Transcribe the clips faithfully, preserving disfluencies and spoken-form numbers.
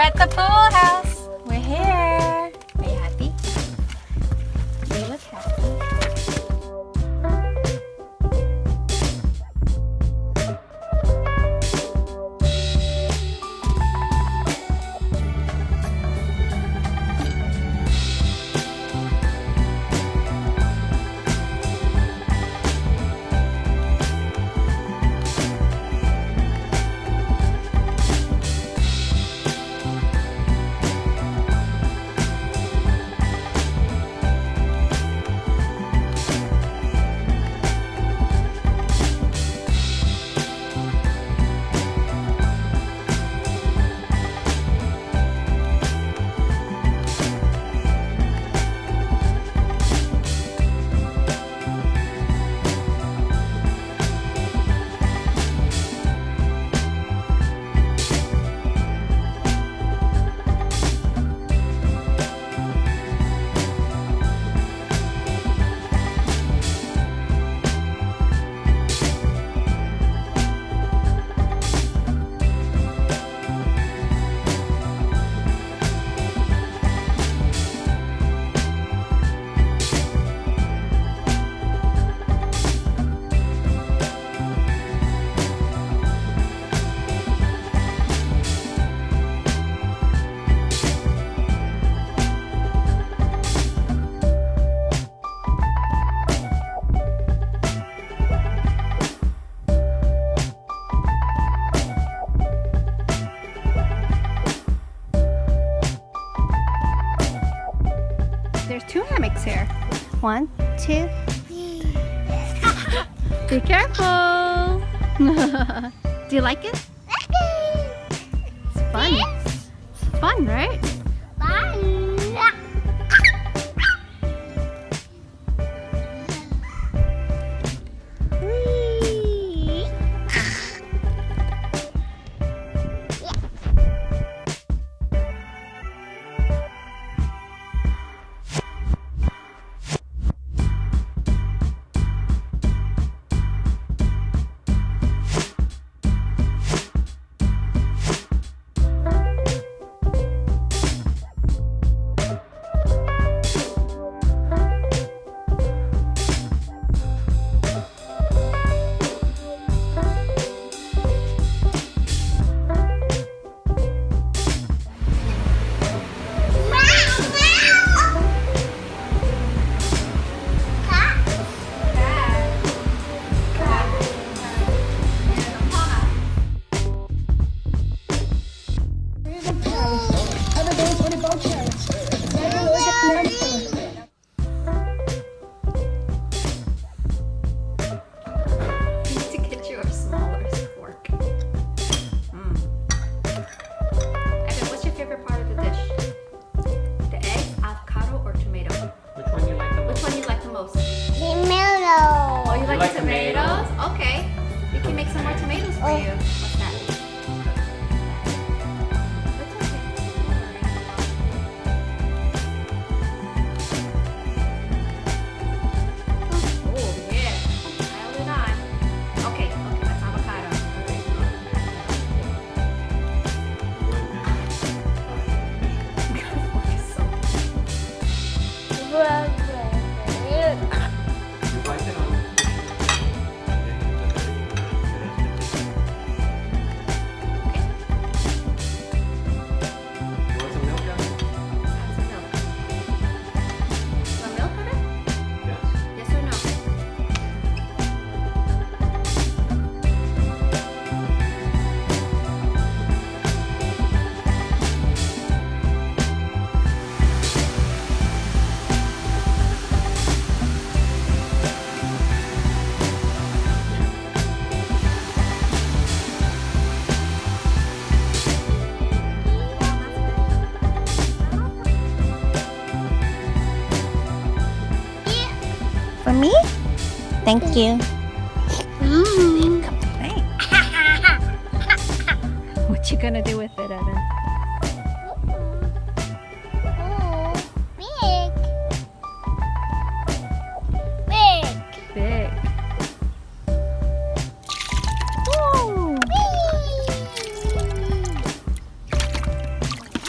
at the pool house. We're here. Are you happy? You look happy. There's two hammocks here. One, two. Be careful. Do you like it? It's fun. It's fun, right? Fun. Like tomatoes? Okay. We can make some more tomatoes for you. What's that? It's okay. Oh, yeah. Pile it on. Okay, okay, that's avocado. For me? Thank you. Mm. What you gonna do with it, Evan? Oh, big. Big. Big. Ooh.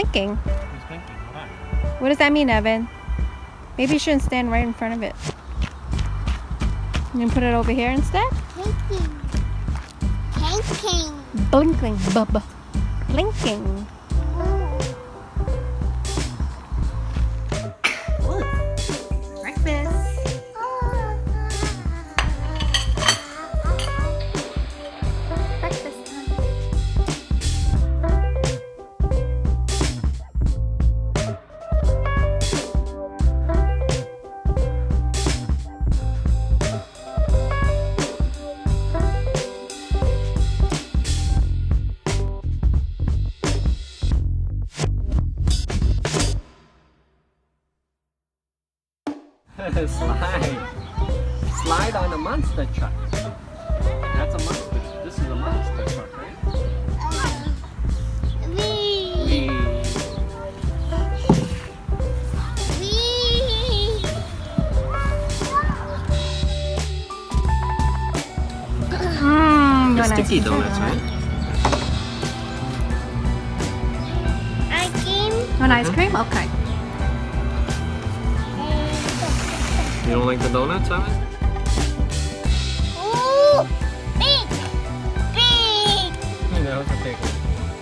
blinking. It's blinking. Hold on. What does that mean, Evan? Maybe you shouldn't stand right in front of it. You can put it over here instead? Blinking. Blinking. Blinking, bub. Blinking. Ooh. Breakfast. Breakfast time. Slide. Slide on a monster truck. That's a monster. This is a monster truck, right? Wee. Wee. Wee. Mmm, The sticky donuts, right? Ice cream. Want ice cream? Okay. You don't like the donuts, Evan? Ooh, big, big. That was a big one.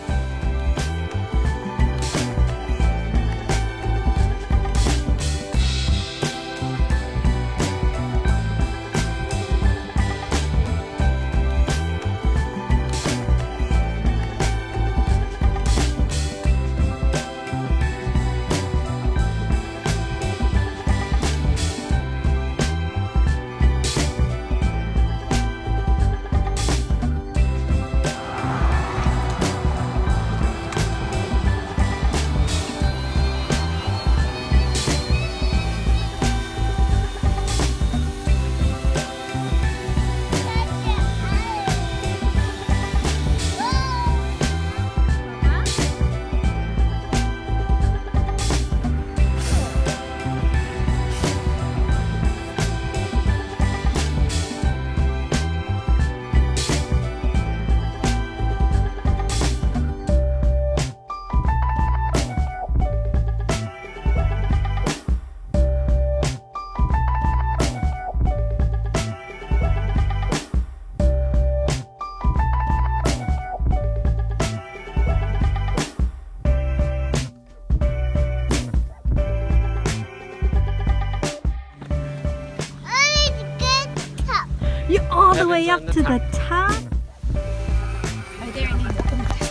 You're all the Evan's way up on the to top. the top. Right there, I need to open this.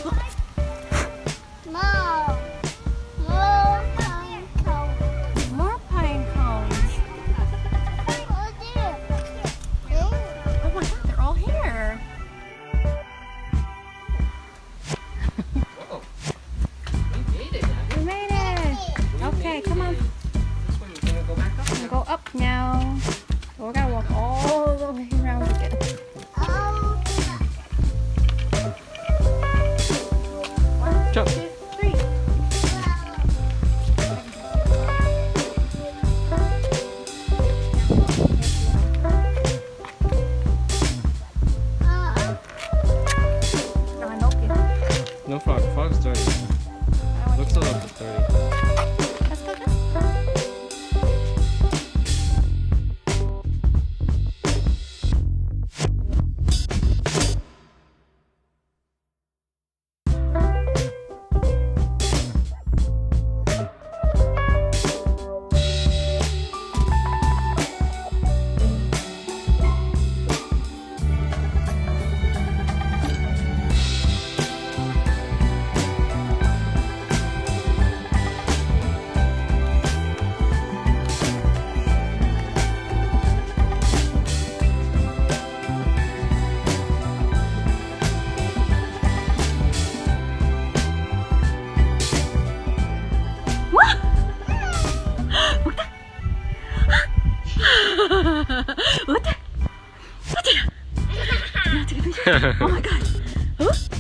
More, more pine cones. More pine cones. Oh dear. Oh my god, they're all here. Whoa. We made it, Evan. We made it. We Okay, made come on. it. This one, we're gonna go back up. We'll go up now. We're gonna walk all the way around again. Oh, One, Jump. two, three. Jangan oke. No frog. Frog's dirty. Looks a little bit dirty. Let's go this way. Oh my god. Huh?